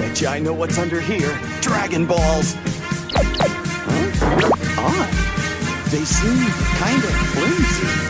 bet you I know what's under here. Dragon balls. Huh? Odd. They seem kind of flimsy.